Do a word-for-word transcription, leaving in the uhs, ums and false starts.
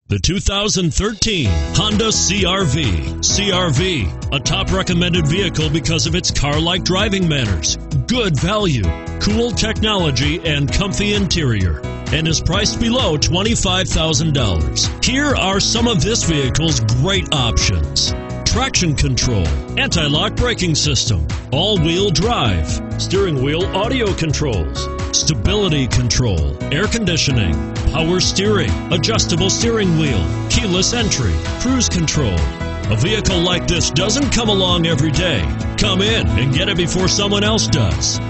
The two thousand thirteen Honda C R V. C R V, a top recommended vehicle because of its car-like driving manners, good value, cool technology, and comfy interior, and is priced below twenty-five thousand dollars. Here are some of this vehicle's great options: traction control, anti-lock braking system, all-wheel drive, steering wheel audio controls, stability control, air conditioning, power steering, adjustable steering wheel, keyless entry, cruise control. A vehicle like this doesn't come along every day. Come in and get it before someone else does.